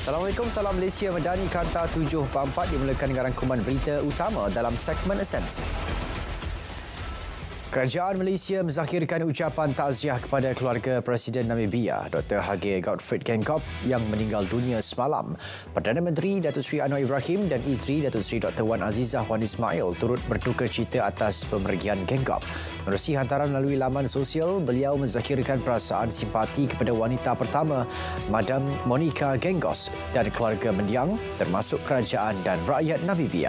Assalamualaikum, salam Malaysia Medani Kanta 744 dimulakan dengan rangkuman berita utama dalam segmen esensi. Kerajaan Malaysia menzakhirkan ucapan takziah kepada keluarga Presiden Namibia, Dr. Hage Gottfried Geingob yang meninggal dunia semalam. Perdana Menteri Datuk Seri Anwar Ibrahim dan isteri Datuk Seri Dr. Wan Azizah Wan Ismail turut berduka cita atas pemergian Geingob. Menerusi hantaran melalui laman sosial, beliau menzakhirkan perasaan simpati kepada wanita pertama, Madam Monica Gengos dan keluarga mendiang termasuk kerajaan dan rakyat Namibia.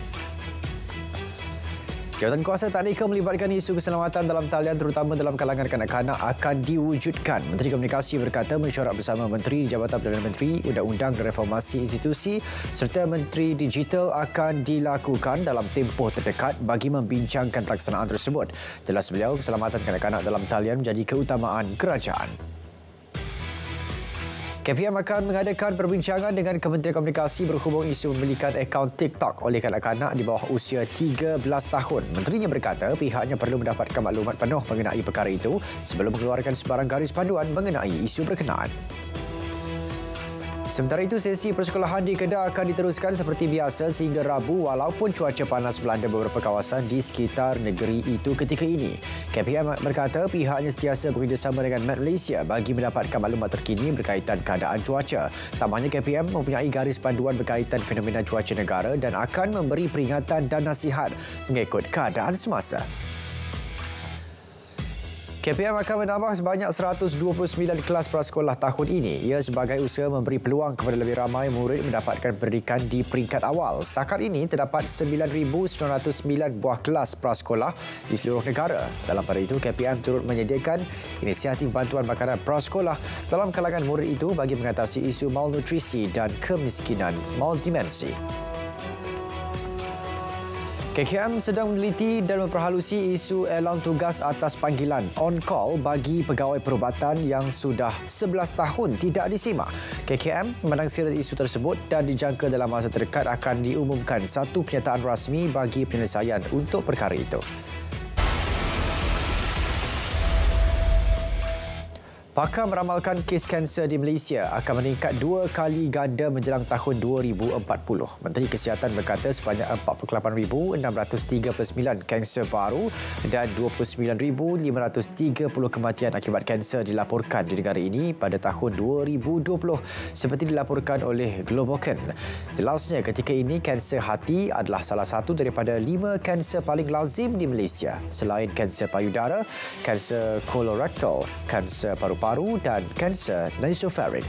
Jawatan kuasa taknikal melibatkan isu keselamatan dalam talian terutama dalam kalangan kanak-kanak akan diwujudkan. Menteri Komunikasi berkata mesyuarat bersama Menteri di Jabatan Perdana Menteri, Undang-Undang dan Reformasi Institusi serta Menteri Digital akan dilakukan dalam tempoh terdekat bagi membincangkan pelaksanaan tersebut. Jelas beliau, keselamatan kanak-kanak dalam talian menjadi keutamaan kerajaan. KPM akan mengadakan perbincangan dengan Kementerian Komunikasi berhubung isu memilikan akaun TikTok oleh kanak-kanak di bawah usia 13 tahun. Menterinya berkata pihaknya perlu mendapatkan maklumat penuh mengenai perkara itu sebelum mengeluarkan sebarang garis panduan mengenai isu berkenaan. Sementara itu, sesi persekolahan di Kedah akan diteruskan seperti biasa sehingga Rabu walaupun cuaca panas melanda beberapa kawasan di sekitar negeri itu ketika ini. KPM berkata pihaknya sentiasa bekerjasama dengan Met Malaysia bagi mendapatkan maklumat terkini berkaitan keadaan cuaca. Tambahnya, KPM mempunyai garis panduan berkaitan fenomena cuaca negara dan akan memberi peringatan dan nasihat mengikut keadaan semasa. KPM akan menambah sebanyak 129 kelas prasekolah tahun ini. Ia sebagai usaha memberi peluang kepada lebih ramai murid mendapatkan pendidikan di peringkat awal. Setakat ini, terdapat 9,909 buah kelas prasekolah di seluruh negara. Dalam pada itu, KPM turut menyediakan inisiatif bantuan makanan prasekolah dalam kalangan murid itu bagi mengatasi isu malnutrisi dan kemiskinan multidimensi. KKM sedang meneliti dan memperhalusi isu elang tugas atas panggilan on-call bagi pegawai perubatan yang sudah 11 tahun tidak disimak. KKM memandang serius isu tersebut dan dijangka dalam masa terdekat akan diumumkan satu pernyataan rasmi bagi penyelesaian untuk perkara itu. Pakar meramalkan kes kanser di Malaysia akan meningkat 2 kali ganda menjelang tahun 2040. Menteri Kesihatan berkata sebanyak 48,639 kanser baru dan 29,530 kematian akibat kanser dilaporkan di negara ini pada tahun 2020 seperti dilaporkan oleh Globocan. Jelasnya ketika ini kanser hati adalah salah satu daripada 5 kanser paling lazim di Malaysia selain kanser payudara, kanser kolorektal, kanser paru-paru dan kanser nasofaring.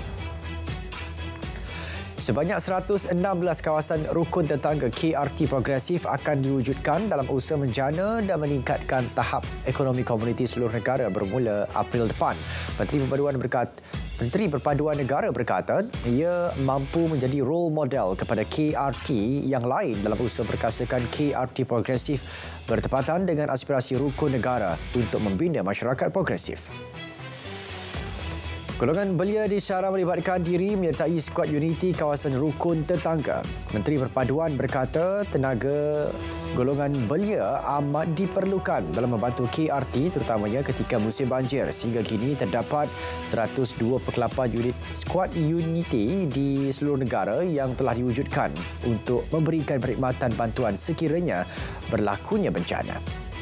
Sebanyak 116 kawasan rukun tetangga KRT progresif akan diwujudkan dalam usaha menjana dan meningkatkan tahap ekonomi komuniti seluruh negara bermula April depan. Menteri Perpaduan Negara berkata ia mampu menjadi role model kepada KRT yang lain dalam usaha berkasakan KRT progresif bertepatan dengan aspirasi rukun negara untuk membina masyarakat progresif. Golongan belia disyarah melibatkan diri menyertai skuad uniti kawasan rukun tetangga. Menteri Perpaduan berkata tenaga golongan belia amat diperlukan dalam membantu KRT terutamanya ketika musim banjir. Sehingga kini terdapat 102 unit skuad uniti di seluruh negara yang telah diwujudkan untuk memberikan perkhidmatan bantuan sekiranya berlakunya bencana.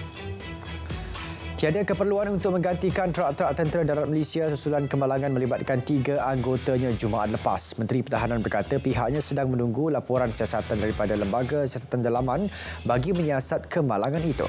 Tiada keperluan untuk menggantikan trak-trak tentera darat Malaysia susulan kemalangan melibatkan 3 anggotanya Jumaat lepas. Menteri Pertahanan berkata pihaknya sedang menunggu laporan siasatan daripada Lembaga Siasatan Dalaman bagi menyiasat kemalangan itu.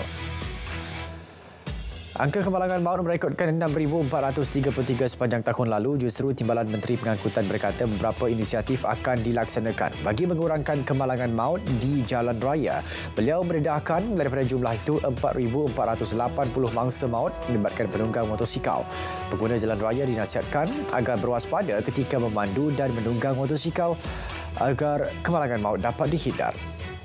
Angka kemalangan maut merekodkan 6,433 sepanjang tahun lalu. Justru Timbalan Menteri Pengangkutan berkata beberapa inisiatif akan dilaksanakan bagi mengurangkan kemalangan maut di jalan raya. Beliau mendedahkan daripada jumlah itu 4,480 mangsa maut melibatkan penunggang motosikal. Pengguna jalan raya dinasihatkan agar berwaspada ketika memandu dan menunggang motosikal agar kemalangan maut dapat dihindar.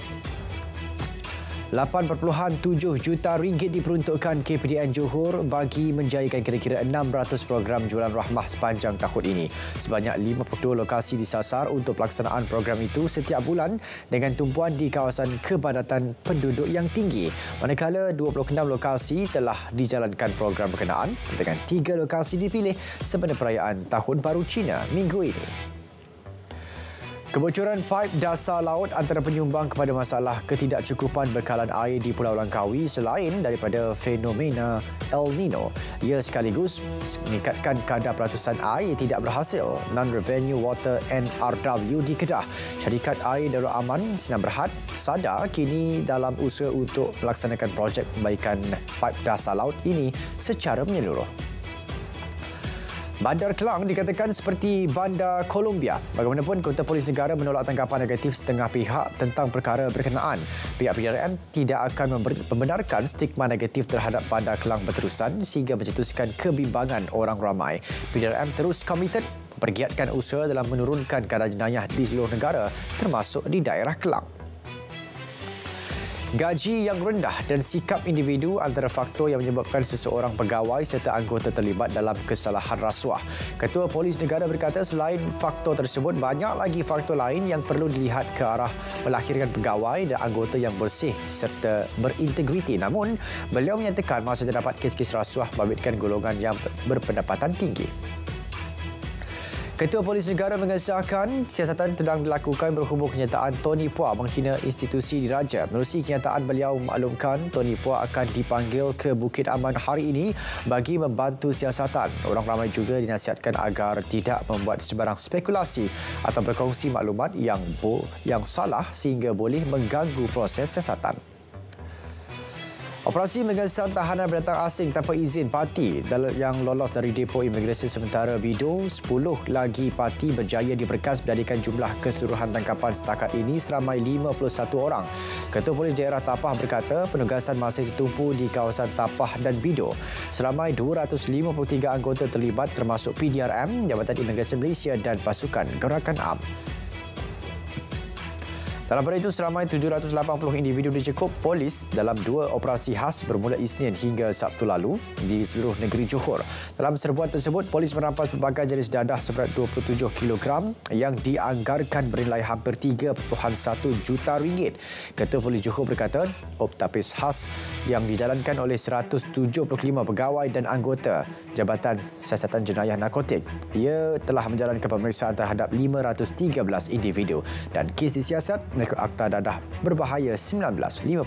8.7 juta ringgit diperuntukkan KPDN Johor bagi menjayakan kira-kira 600 program jualan rahmah sepanjang tahun ini. Sebanyak 52 lokasi disasar untuk pelaksanaan program itu setiap bulan dengan tumpuan di kawasan kepadatan penduduk yang tinggi. Manakala 26 lokasi telah dijalankan program berkenaan dengan 3 lokasi dipilih sempena perayaan Tahun Baru Cina minggu ini. Kebocoran paip dasar laut antara penyumbang kepada masalah ketidakcukupan bekalan air di Pulau Langkawi selain daripada fenomena El Nino. Ia sekaligus meningkatkan kadar peratusan air tidak berhasil Non-Revenue Water NRW di Kedah. Syarikat Air Darul Aman Sinar Berhad sadar kini dalam usaha untuk melaksanakan projek perbaikan paip dasar laut ini secara menyeluruh. Bandar Kelang dikatakan seperti Bandar Columbia. Bagaimanapun, Kota Polis Negara menolak tanggapan negatif setengah pihak tentang perkara berkenaan. Pihak PDRM tidak akan membenarkan stigma negatif terhadap Bandar Kelang berterusan sehingga mencetuskan kebimbangan orang ramai. PDRM terus komited mempergiatkan usaha dalam menurunkan kadar jenayah di seluruh negara termasuk di daerah Kelang. Gaji yang rendah dan sikap individu antara faktor yang menyebabkan seseorang pegawai serta anggota terlibat dalam kesalahan rasuah. Ketua Polis Negara berkata selain faktor tersebut, banyak lagi faktor lain yang perlu dilihat ke arah melahirkan pegawai dan anggota yang bersih serta berintegriti. Namun, beliau menyatakan masih terdapat kes-kes rasuah membabitkan golongan yang berpendapatan tinggi. Ketua Polis Negara mengesahkan siasatan sedang dilakukan berhubung kenyataan Tony Phua menghina institusi diraja. Menerusi kenyataan, beliau maklumkan Tony Phua akan dipanggil ke Bukit Aman hari ini bagi membantu siasatan. Orang ramai juga dinasihatkan agar tidak membuat sebarang spekulasi atau berkongsi maklumat yang salah sehingga boleh mengganggu proses siasatan. Operasi mengesan tahanan pendatang asing tanpa izin parti yang lolos dari depo imigresen sementara Bido, 10 lagi parti berjaya diberkas menjadikan jumlah keseluruhan tangkapan setakat ini seramai 51 orang. Ketua Polis Daerah Tapah berkata penugasan masih ditumpu di kawasan Tapah dan Bido. Seramai 253 anggota terlibat termasuk PDRM, Jabatan Imigresen Malaysia dan pasukan Gerakan Am. Dalam pada itu, seramai 780 individu dicekup polis dalam 2 operasi khas bermula Isnin hingga Sabtu lalu di seluruh negeri Johor. Dalam serbuan tersebut, polis merampas pelbagai jenis dadah seberat 27 kg yang dianggarkan bernilai hampir 3.1 juta ringgit. Ketua Polis Johor berkata, optapis khas yang dijalankan oleh 175 pegawai dan anggota Jabatan Siasatan Jenayah Narkotik. Ia telah menjalankan pemeriksaan terhadap 513 individu dan kes disiasat ke Akta Dadah Berbahaya 1952.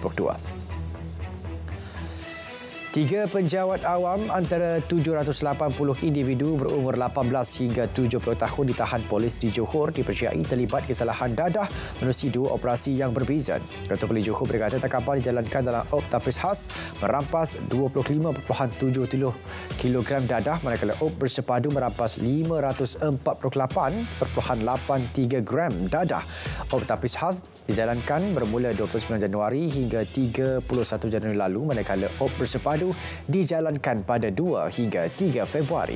3 penjawat awam antara 780 individu berumur 18 hingga 70 tahun ditahan polis di Johor dipercayai terlibat kesalahan dadah menerusi 2 operasi yang berbeza. Ketua Polis Johor berkata tangkapan dijalankan dalam optapis khas merampas 25.70 kg dadah manakala op bersepadu merampas 548.83 gram dadah. Optapis khas dijalankan bermula 29 Januari hingga 31 Januari lalu manakala op bersepadu dijalankan pada 2 hingga 3 Februari.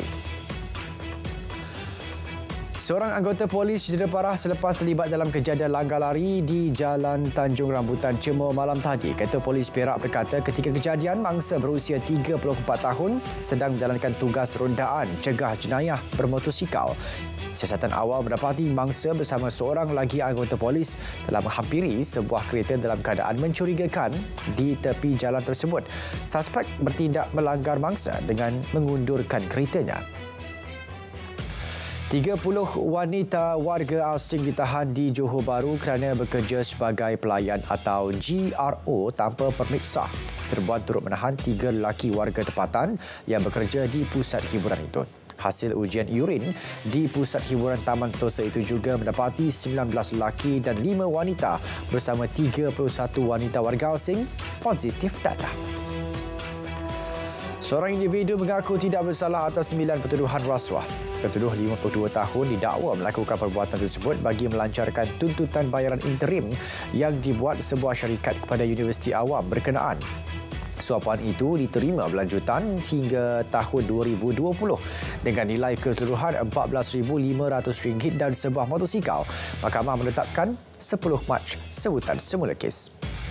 Seorang anggota polis cedera parah selepas terlibat dalam kejadian langgar lari di Jalan Tanjung Rambutan Cemor malam tadi. Ketua Polis Perak berkata ketika kejadian, mangsa berusia 34 tahun sedang menjalankan tugas rondaan cegah jenayah bermotosikal. Siasatan awal mendapati mangsa bersama seorang lagi anggota polis telah menghampiri sebuah kereta dalam keadaan mencurigakan di tepi jalan tersebut. Suspek bertindak melanggar mangsa dengan mengundurkan keretanya. 30 wanita warga asing ditahan di Johor Bahru kerana bekerja sebagai pelayan atau GRO tanpa permit sah. Serbuan turut menahan 3 lelaki warga tempatan yang bekerja di pusat hiburan itu. Hasil ujian urin di pusat hiburan Taman Sentosa itu juga mendapati 19 lelaki dan 5 wanita bersama 31 wanita warga asing positif dadah. Seorang individu mengaku tidak bersalah atas 9 pertuduhan rasuah. Ketuduh 52 tahun didakwa melakukan perbuatan tersebut bagi melancarkan tuntutan bayaran interim yang dibuat sebuah syarikat kepada Universiti Awam berkenaan. Suapan itu diterima berlanjutan hingga tahun 2020 dengan nilai keseluruhan RM14,500 dan sebuah motosikal. Mahkamah menetapkan 10 Mac sebutan semula kes.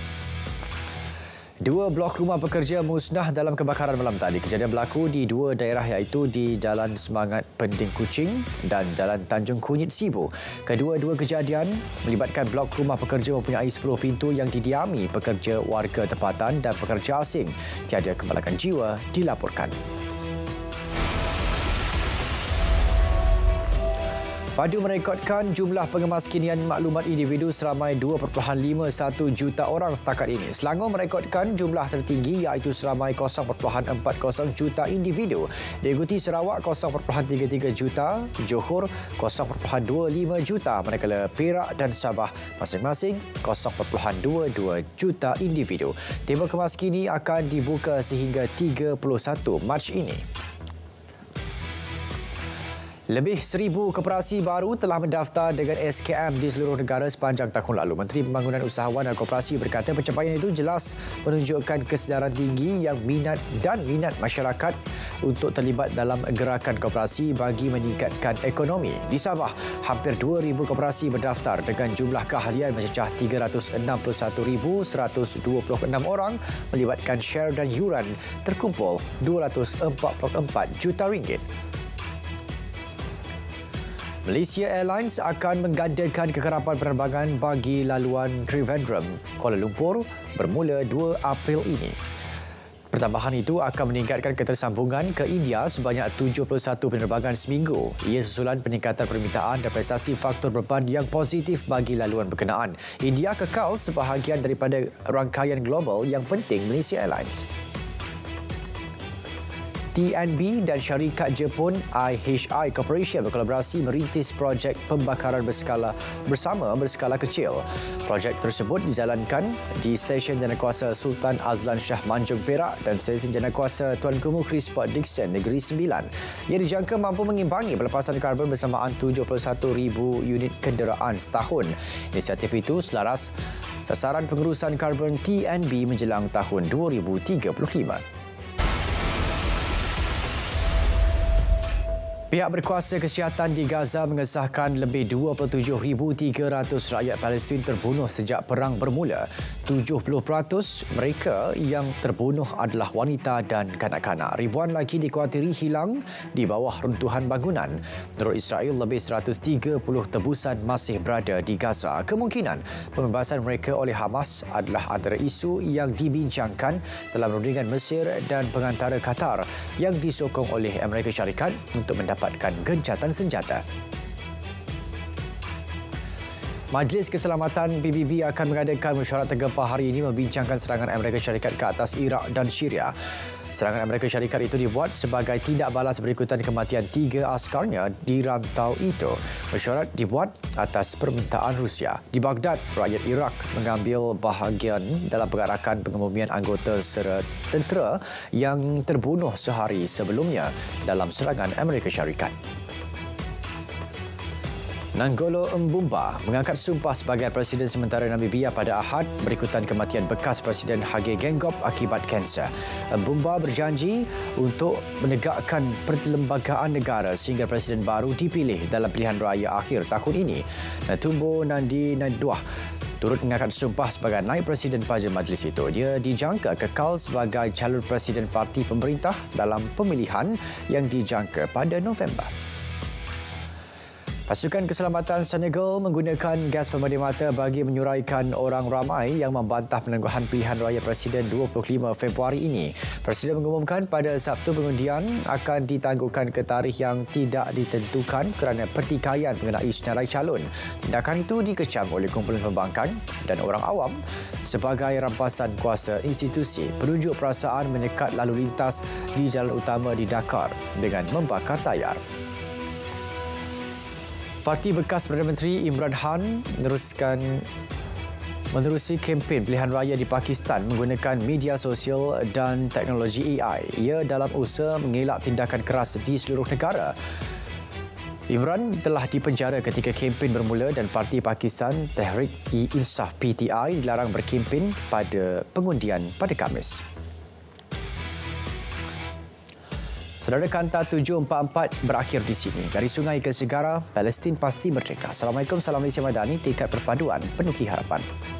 2 blok rumah pekerja musnah dalam kebakaran malam tadi. Kejadian berlaku di 2 daerah iaitu di Jalan Semangat Pending Kuching dan Jalan Tanjung Kunyit Sibu. Kedua-dua kejadian melibatkan blok rumah pekerja mempunyai 10 pintu yang didiami pekerja warga tempatan dan pekerja asing. Tiada kemalangan jiwa dilaporkan. Padu merekodkan jumlah pengemas kinian maklumat individu seramai 2.51 juta orang setakat ini. Selangor merekodkan jumlah tertinggi iaitu seramai 0.40 juta individu. Diikuti Sarawak 0.33 juta, Johor 0.25 juta, manakala Perak dan Sabah masing-masing 0.22 juta individu. Tembok kemas kini akan dibuka sehingga 31 Mac ini. Lebih 1,000 koperasi baru telah mendaftar dengan SKM di seluruh negara sepanjang tahun lalu. Menteri Pembangunan Usahawan dan Koperasi berkata pencapaian itu jelas menunjukkan kesedaran tinggi yang minat masyarakat untuk terlibat dalam gerakan koperasi bagi meningkatkan ekonomi. Di Sabah, hampir 2,000 koperasi berdaftar dengan jumlah keahlian mencecah 361,126 orang melibatkan share dan yuran terkumpul RM244 juta. Malaysia Airlines akan menggandakan kekerapan penerbangan bagi laluan Trivandrum, Kuala Lumpur bermula 2 April ini. Pertambahan itu akan meningkatkan ketersambungan ke India sebanyak 71 penerbangan seminggu. Ia susulan peningkatan permintaan dan prestasi faktor beban yang positif bagi laluan berkenaan. India kekal sebahagian daripada rangkaian global yang penting Malaysia Airlines. TNB dan syarikat Jepun IHI Corporation berkolaborasi merintis projek pembakaran berskala kecil. Projek tersebut dijalankan di stesen Janakuasa Sultan Azlan Shah Manjung Perak dan stesen Janakuasa Tuanku Mukhri Sport Dickson Negeri Sembilan. Ia dijangka mampu mengimbangi pelepasan karbon bersamaan 71,000 unit kenderaan setahun. Inisiatif itu selaras sasaran pengurusan karbon TNB menjelang tahun 2035. Pihak berkuasa kesihatan di Gaza mengesahkan lebih 27,300 rakyat Palestin terbunuh sejak perang bermula. 70% mereka yang terbunuh adalah wanita dan kanak-kanak. Ribuan lagi dikuatiri hilang di bawah runtuhan bangunan. Menurut Israel, lebih 130 tebusan masih berada di Gaza. Kemungkinan pembebasan mereka oleh Hamas adalah antara isu yang dibincangkan dalam rundingan Mesir dan pengantara Qatar yang disokong oleh Amerika Syarikat untuk mendapatkan gencatan senjata. Majlis Keselamatan PBB akan mengadakan mesyuarat tergempar hari ini membincangkan serangan Amerika Syarikat ke atas Iraq dan Syria. Serangan Amerika Syarikat itu dibuat sebagai tindak balas berikutan kematian 3 askarnya di rantau itu. Mesyuarat dibuat atas permintaan Rusia. Di Baghdad, rakyat Iraq mengambil bahagian dalam pengarakan pengebumian anggota tentera yang terbunuh sehari sebelumnya dalam serangan Amerika Syarikat. Nanggolo Mbumba mengangkat sumpah sebagai Presiden sementara Namibia pada Ahad berikutan kematian bekas Presiden Hage Geingob akibat kanser. Mbumba berjanji untuk menegakkan perlembagaan negara sehingga Presiden baru dipilih dalam pilihan raya akhir tahun ini. Netumbo Nandi Naidwah turut mengangkat sumpah sebagai naib Presiden pada majlis itu. Dia dijangka kekal sebagai calon Presiden parti pemerintah dalam pemilihan yang dijangka pada November. Pasukan Keselamatan Senegal menggunakan gas pemadam mata bagi menyuraikan orang ramai yang membantah penangguhan pilihan raya Presiden 25 Februari ini. Presiden mengumumkan pada Sabtu pengundian akan ditangguhkan ke tarikh yang tidak ditentukan kerana pertikaian mengenai senarai calon. Tindakan itu dikecam oleh kumpulan pembangkang dan orang awam sebagai rampasan kuasa institusi. Penunjuk perasaan menyekat lalu lintas di jalan utama di Dakar dengan membakar tayar. Parti bekas Perdana Menteri Imran Khan menerusi kempen pilihan raya di Pakistan menggunakan media sosial dan teknologi AI. Ia dalam usaha mengelak tindakan keras di seluruh negara. Imran telah dipenjara ketika kempen bermula dan Parti Pakistan Tehreek-e-Insaf PTI dilarang berkempen pada pengundian pada Khamis. Saudara, Kanta 744 berakhir di sini. Dari sungai ke segara, Palestin pasti merdeka. Assalamualaikum, salam Malaysia Madani, tingkat perpaduan penuki harapan.